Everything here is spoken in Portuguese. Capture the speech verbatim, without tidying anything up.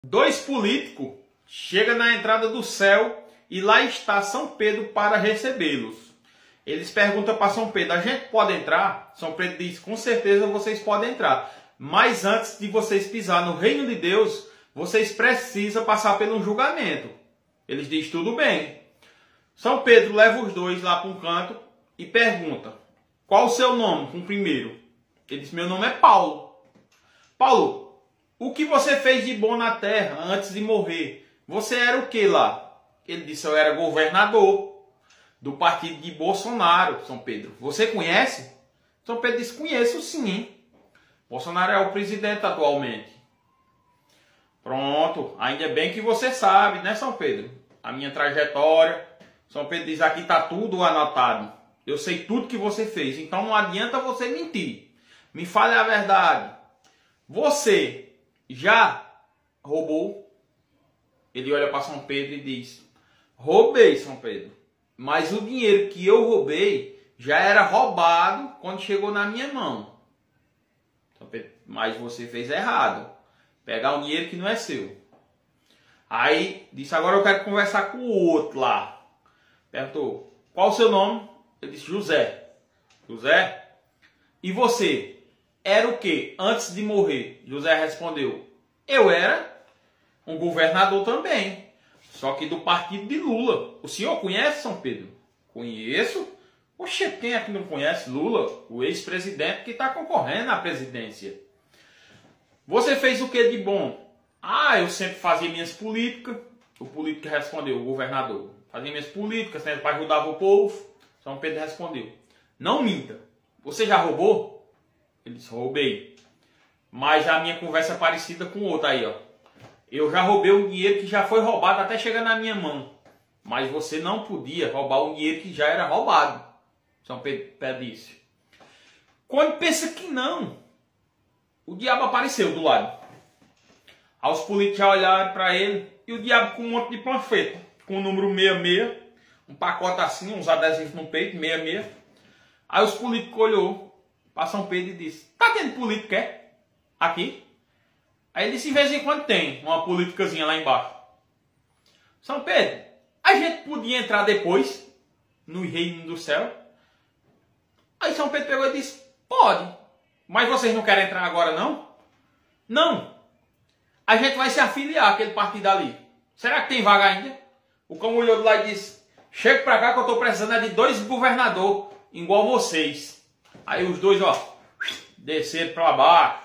Dois políticos chegam na entrada do céu e lá está São Pedro para recebê-los. Eles perguntam para São Pedro: a gente pode entrar? São Pedro diz: com certeza vocês podem entrar. Mas antes de vocês pisar no reino de Deus, vocês precisam passar por um julgamento. Eles dizem: tudo bem. São Pedro leva os dois lá para um canto e pergunta: qual o seu nome com o primeiro? Ele diz: meu nome é Paulo. Paulo, o que você fez de bom na terra antes de morrer? Você era o que lá? Ele disse: eu era governador do partido de Bolsonaro, São Pedro. Você conhece? São Pedro disse: conheço sim. Bolsonaro é o presidente atualmente. Pronto, ainda bem que você sabe, né, São Pedro? A minha trajetória. São Pedro diz: aqui está tudo anotado. Eu sei tudo que você fez, então não adianta você mentir. Me fale a verdade. Você já roubou? Ele olha para São Pedro e diz: roubei, São Pedro. Mas o dinheiro que eu roubei já era roubado quando chegou na minha mão. São Pedro: mas você fez errado. Pegar um dinheiro que não é seu. Aí disse: agora eu quero conversar com o outro lá. Perguntou: qual o seu nome? Ele disse: José. José? E você? Era o que antes de morrer? José respondeu: eu era um governador também, só que do partido de Lula. O senhor conhece, São Pedro? Conheço. Oxe, quem é que não conhece Lula? O ex-presidente que está concorrendo à presidência. Você fez o que de bom? Ah, eu sempre fazia minhas políticas. O político respondeu, o governador: fazia minhas políticas, sempre ajudava o povo. São Pedro respondeu: não minta. Você já roubou? Ele disse: roubei. Mas a minha conversa é parecida com outra aí, ó. Eu já roubei um dinheiro que já foi roubado até chegar na minha mão. Mas você não podia roubar um dinheiro que já era roubado. São Pedro disse. Quando pensa que não, o diabo apareceu do lado. Aí os políticos já olharam para ele e o diabo com um monte de panfleto, com o número seis seis, um pacote assim, uns adesivos no peito, seis seis. Aí os políticos olhou para São Pedro e disse: tá tendo política, é? Aqui? Aí ele disse: de vez em quando tem uma politicazinha lá embaixo. São Pedro, a gente podia entrar depois no reino do céu? Aí São Pedro pegou e disse: pode. Mas vocês não querem entrar agora não? Não. A gente vai se afiliar àquele partido ali. Será que tem vaga ainda? O cão olhou do lado e disse: chega pra cá que eu tô precisando é de dois governadores igual vocês. Aí os dois, ó, desceram pra baixo.